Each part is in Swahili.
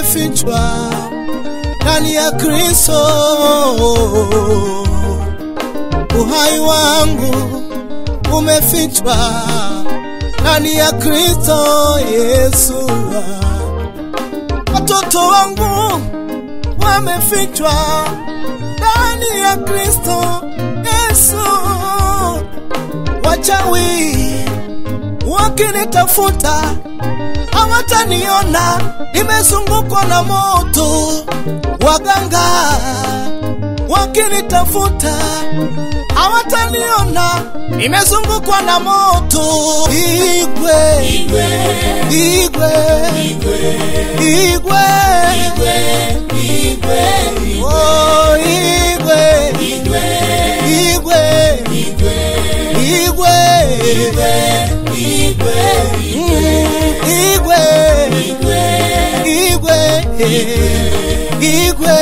umefichwa ndani ya Kristo. Uhai wangu umefichwa ndani ya Kristo Yesu. Watoto wangu wamefichwa ndani ya Kristo Yesu. Wachawi wakinitafuta hawataniona, nimezungukwa na moto. Waganga wakinitafuta hawataniona, nimezungukwa na moto. Igwe, igwe, igwe, igwe, igwe, oh igwe, igwe, igwe, igwe, igwe, igwe, igwe, igwe, igwe, igwe,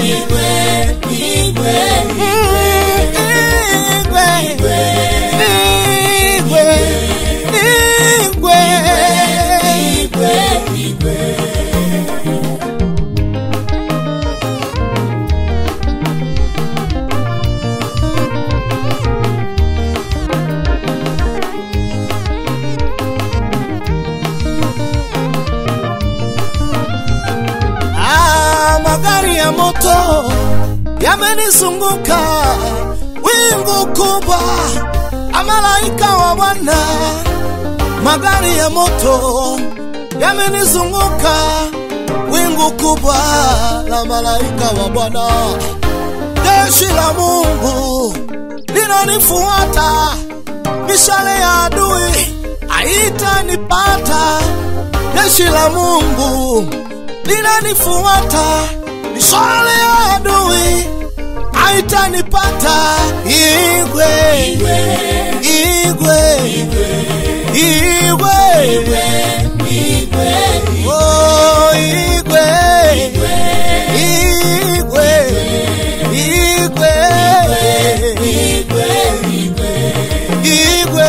magari ya moto yamenizunguka, wingu kubwa malaika wa Bwana. Magari ya moto yamenizunguka, wingu kubwa la malaika wa Bwana. Jeshi la Mungu linanifuata, mishale ya adui haitanipata. Jeshi la Mungu linanifuata, mishale ya adui haitanipata. Igwe, igwe, igwe, igwe, igwe, oh igwe, igwe, igwe, igwe, igwe, igwe,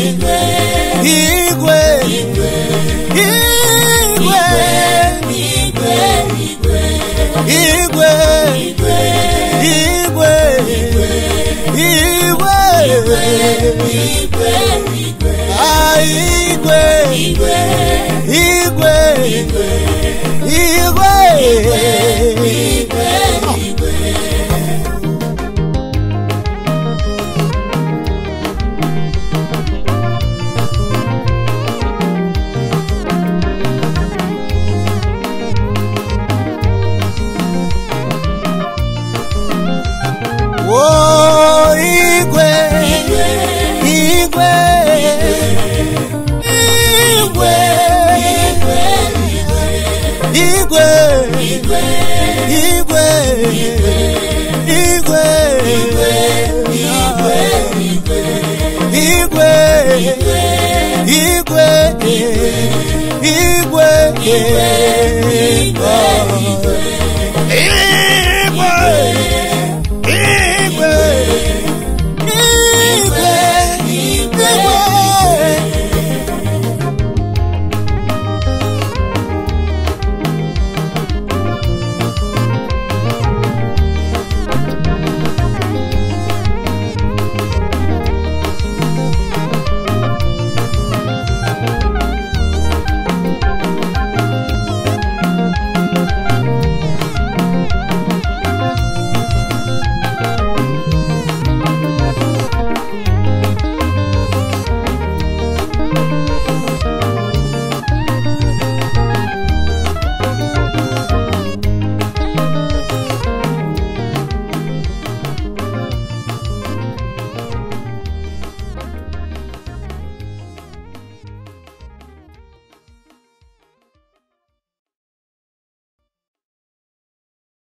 igwe, igwe, igwe, igwe, igwe, igwe,